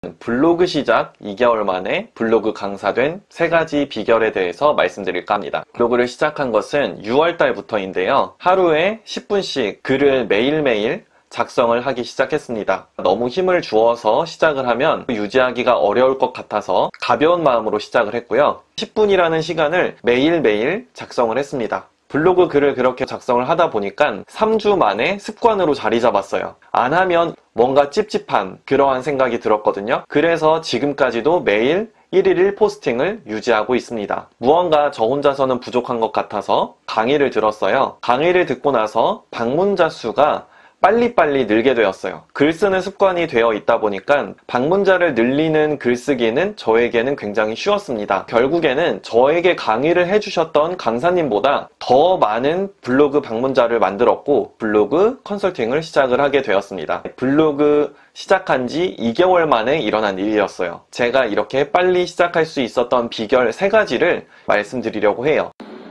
블로그 시작 2개월 만에 블로그 강사된 3가지 비결에 대해서 말씀드릴까 합니다. 블로그를 시작한 것은 6월 달부터인데요. 하루에 10분씩 글을 매일매일 작성을 하기 시작했습니다. 너무 힘을 주어서 시작을 하면 유지하기가 어려울 것 같아서 가벼운 마음으로 시작을 했고요. 10분이라는 시간을 매일매일 작성을 했습니다. 블로그 글을 그렇게 작성을 하다 보니까 3주 만에 습관으로 자리 잡았어요. 안 하면 뭔가 찝찝한 그러한 생각이 들었거든요. 그래서 지금까지도 매일 1일 1포스팅을 유지하고 있습니다. 무언가 저 혼자서는 부족한 것 같아서 강의를 들었어요. 강의를 듣고 나서 방문자 수가 빨리빨리 늘게 되었어요. 글 쓰는 습관이 되어 있다 보니까 방문자를 늘리는 글쓰기는 저에게는 굉장히 쉬웠습니다. 결국에는 저에게 강의를 해주셨던 강사님보다 더 많은 블로그 방문자를 만들었고 블로그 컨설팅을 시작을 하게 되었습니다. 블로그 시작한 지 2개월 만에 일어난 일이었어요. 제가 이렇게 빨리 시작할 수 있었던 비결 3가지를 말씀드리려고 해요.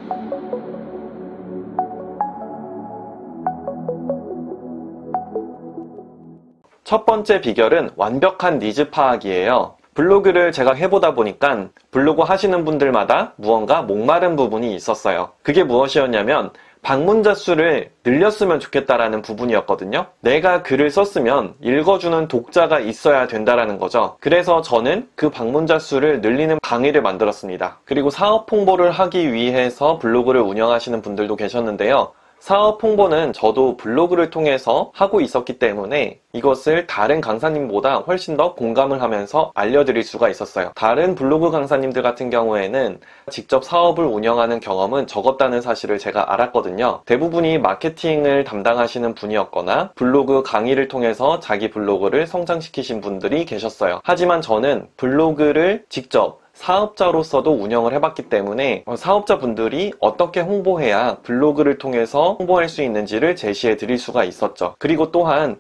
첫 번째 비결은 완벽한 니즈 파악이에요. 블로그를 제가 해보다 보니까 블로그 하시는 분들마다 무언가 목마른 부분이 있었어요. 그게 무엇이었냐면 방문자 수를 늘렸으면 좋겠다라는 부분이었거든요. 내가 글을 썼으면 읽어주는 독자가 있어야 된다라는 거죠. 그래서 저는 그 방문자 수를 늘리는 강의를 만들었습니다. 그리고 사업 홍보를 하기 위해서 블로그를 운영하시는 분들도 계셨는데요. 사업 홍보는 저도 블로그를 통해서 하고 있었기 때문에 이것을 다른 강사님보다 훨씬 더 공감을 하면서 알려드릴 수가 있었어요. 다른 블로그 강사님들 같은 경우에는 직접 사업을 운영하는 경험은 적었다는 사실을 제가 알았거든요. 대부분이 마케팅을 담당하시는 분이었거나 블로그 강의를 통해서 자기 블로그를 성장시키신 분들이 계셨어요. 하지만 저는 블로그를 직접 사업자로서도 운영을 해봤기 때문에 사업자분들이 어떻게 홍보해야 블로그를 통해서 홍보할 수 있는지를 제시해 드릴 수가 있었죠. 그리고 또한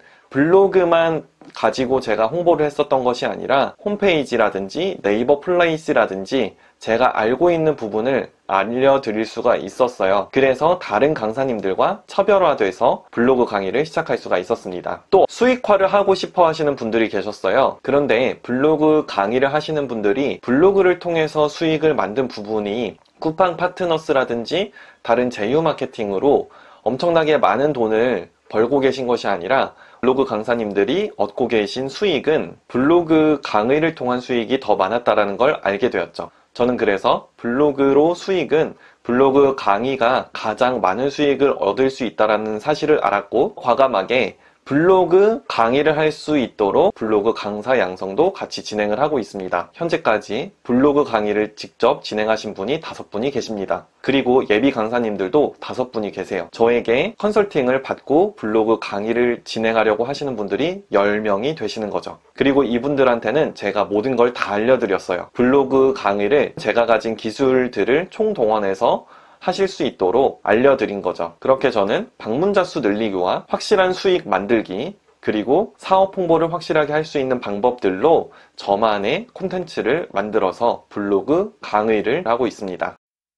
블로그만 가지고 제가 홍보를 했었던 것이 아니라 홈페이지라든지 네이버 플레이스라든지 제가 알고 있는 부분을 알려드릴 수가 있었어요. 그래서 다른 강사님들과 차별화돼서 블로그 강의를 시작할 수가 있었습니다. 또 수익화를 하고 싶어 하시는 분들이 계셨어요. 그런데 블로그 강의를 하시는 분들이 블로그를 통해서 수익을 만든 부분이 쿠팡 파트너스라든지 다른 제휴 마케팅으로 엄청나게 많은 돈을 벌고 계신 것이 아니라 블로그 강사님들이 얻고 계신 수익은 블로그 강의를 통한 수익이 더 많았다는 걸 알게 되었죠. 저는 그래서 블로그로 수익은 블로그 강의가 가장 많은 수익을 얻을 수 있다는 사실을 알았고 과감하게 블로그 강의를 할 수 있도록 블로그 강사 양성도 같이 진행을 하고 있습니다. 현재까지 블로그 강의를 직접 진행하신 분이 5분이 계십니다. 그리고 예비 강사님들도 5분이 계세요. 저에게 컨설팅을 받고 블로그 강의를 진행하려고 하시는 분들이 10명이 되시는 거죠. 그리고 이분들한테는 제가 모든 걸 다 알려드렸어요. 블로그 강의를 제가 가진 기술들을 총동원해서 하실 수 있도록 알려드린 거죠. 그렇게 저는 방문자 수 늘리기와 확실한 수익 만들기 그리고 사업 홍보를 확실하게 할 수 있는 방법들로 저만의 콘텐츠를 만들어서 블로그 강의를 하고 있습니다.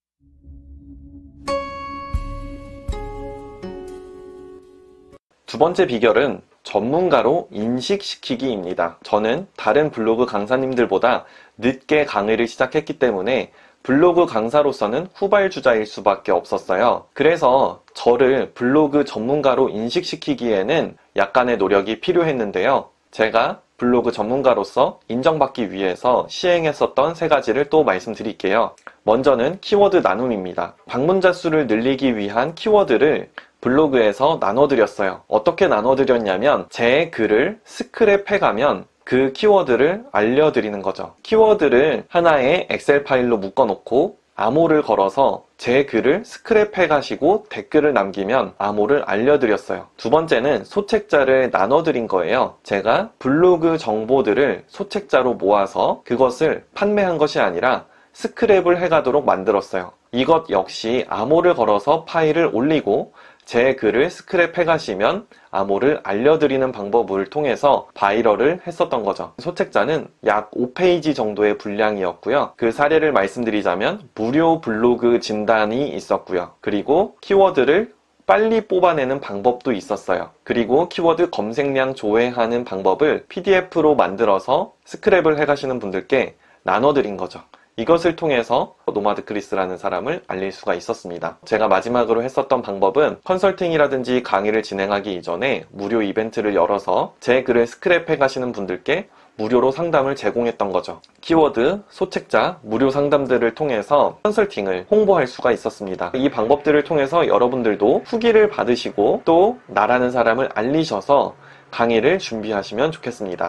두 번째 비결은 전문가로 인식시키기입니다. 저는 다른 블로그 강사님들보다 늦게 강의를 시작했기 때문에 블로그 강사로서는 후발주자일 수밖에 없었어요. 그래서 저를 블로그 전문가로 인식시키기에는 약간의 노력이 필요했는데요. 제가 블로그 전문가로서 인정받기 위해서 시행했었던 3가지를 또 말씀드릴게요. 먼저는 키워드 나눔입니다. 방문자 수를 늘리기 위한 키워드를 블로그에서 나눠드렸어요. 어떻게 나눠드렸냐면 제 글을 스크랩해가면 그 키워드를 알려드리는 거죠. 키워드를 하나의 엑셀 파일로 묶어놓고 암호를 걸어서 제 글을 스크랩해 가시고 댓글을 남기면 암호를 알려드렸어요. 두 번째는 소책자를 나눠드린 거예요. 제가 블로그 정보들을 소책자로 모아서 그것을 판매한 것이 아니라 스크랩을 해가도록 만들었어요. 이것 역시 암호를 걸어서 파일을 올리고 제 글을 스크랩 해가시면 암호를 알려드리는 방법을 통해서 바이럴을 했었던 거죠. 소책자는 약 5페이지 정도의 분량이었고요. 그 사례를 말씀드리자면 무료 블로그 진단이 있었고요. 그리고 키워드를 빨리 뽑아내는 방법도 있었어요. 그리고 키워드 검색량 조회하는 방법을 PDF로 만들어서 스크랩을 해가시는 분들께 나눠드린 거죠. 이것을 통해서 노마드 크리스라는 사람을 알릴 수가 있었습니다. 제가 마지막으로 했었던 방법은 컨설팅이라든지 강의를 진행하기 이전에 무료 이벤트를 열어서 제 글을 스크랩해 가시는 분들께 무료로 상담을 제공했던 거죠. 키워드, 소책자, 무료 상담들을 통해서 컨설팅을 홍보할 수가 있었습니다. 이 방법들을 통해서 여러분들도 후기를 받으시고 또 나라는 사람을 알리셔서 강의를 준비하시면 좋겠습니다.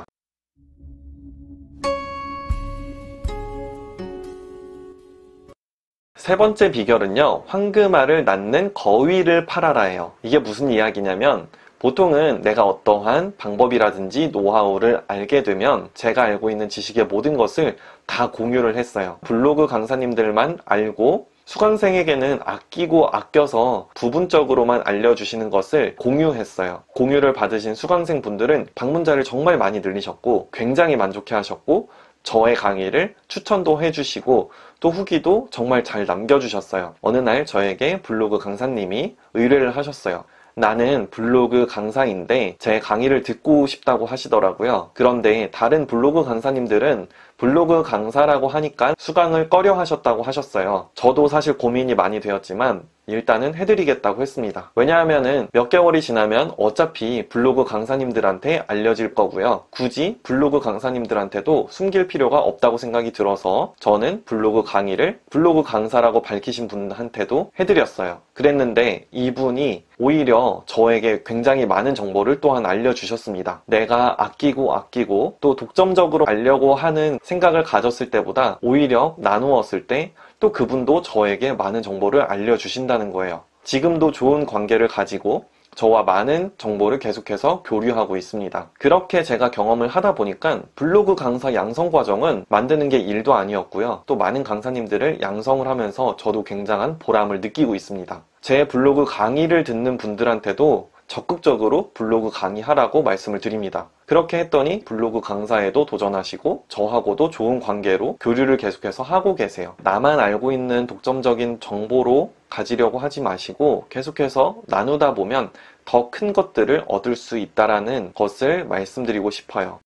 세 번째 비결은요, 황금알을 낳는 거위를 팔아라예요. 이게 무슨 이야기냐면 보통은 내가 어떠한 방법이라든지 노하우를 알게 되면 제가 알고 있는 지식의 모든 것을 다 공유를 했어요. 블로그 강사님들만 알고 수강생에게는 아끼고 아껴서 부분적으로만 알려주시는 것을 공유했어요. 공유를 받으신 수강생 분들은 방문자를 정말 많이 늘리셨고 굉장히 만족해 하셨고 저의 강의를 추천도 해주시고 또 후기도 정말 잘 남겨주셨어요. 어느 날 저에게 블로그 강사님이 의뢰를 하셨어요. 나는 블로그 강사인데 제 강의를 듣고 싶다고 하시더라고요. 그런데 다른 블로그 강사님들은 블로그 강사라고 하니까 수강을 꺼려 하셨다고 하셨어요. 저도 사실 고민이 많이 되었지만 일단은 해드리겠다고 했습니다. 왜냐하면은 몇 개월이 지나면 어차피 블로그 강사님들한테 알려질 거고요. 굳이 블로그 강사님들한테도 숨길 필요가 없다고 생각이 들어서 저는 블로그 강의를 블로그 강사라고 밝히신 분한테도 해드렸어요. 그랬는데 이분이 오히려 저에게 굉장히 많은 정보를 또한 알려주셨습니다. 내가 아끼고 또 독점적으로 알려고 하는 생각을 가졌을 때보다 오히려 나누었을 때 또 그분도 저에게 많은 정보를 알려주신다는 거예요. 지금도 좋은 관계를 가지고 저와 많은 정보를 계속해서 교류하고 있습니다. 그렇게 제가 경험을 하다 보니까 블로그 강사 양성 과정은 만드는 게 일도 아니었고요. 또 많은 강사님들을 양성을 하면서 저도 굉장한 보람을 느끼고 있습니다. 제 블로그 강의를 듣는 분들한테도 적극적으로 블로그 강의하라고 말씀을 드립니다. 그렇게 했더니 블로그 강사에도 도전하시고 저하고도 좋은 관계로 교류를 계속해서 하고 계세요. 나만 알고 있는 독점적인 정보로 가지려고 하지 마시고 계속해서 나누다 보면 더 큰 것들을 얻을 수 있다는 것을 말씀드리고 싶어요.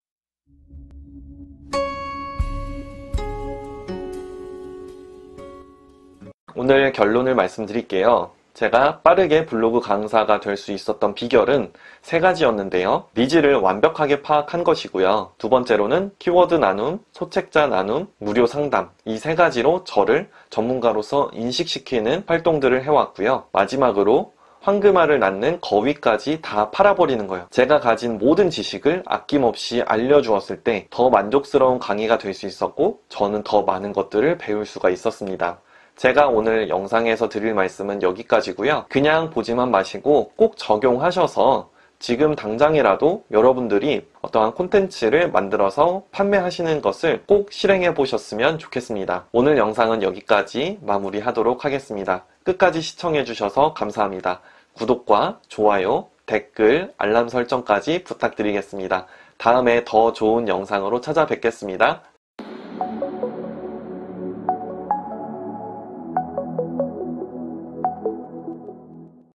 오늘 결론을 말씀드릴게요. 제가 빠르게 블로그 강사가 될 수 있었던 비결은 세 가지였는데요. 니즈를 완벽하게 파악한 것이고요. 두 번째로는 키워드 나눔, 소책자 나눔, 무료 상담, 이 세 가지로 저를 전문가로서 인식시키는 활동들을 해왔고요. 마지막으로 황금알을 낳는 거위까지 다 팔아버리는 거예요. 제가 가진 모든 지식을 아낌없이 알려주었을 때 더 만족스러운 강의가 될 수 있었고 저는 더 많은 것들을 배울 수가 있었습니다. 제가 오늘 영상에서 드릴 말씀은 여기까지고요. 그냥 보지만 마시고 꼭 적용하셔서 지금 당장이라도 여러분들이 어떠한 콘텐츠를 만들어서 판매하시는 것을 꼭 실행해 보셨으면 좋겠습니다. 오늘 영상은 여기까지 마무리하도록 하겠습니다. 끝까지 시청해 주셔서 감사합니다. 구독과 좋아요, 댓글, 알람 설정까지 부탁드리겠습니다. 다음에 더 좋은 영상으로 찾아뵙겠습니다.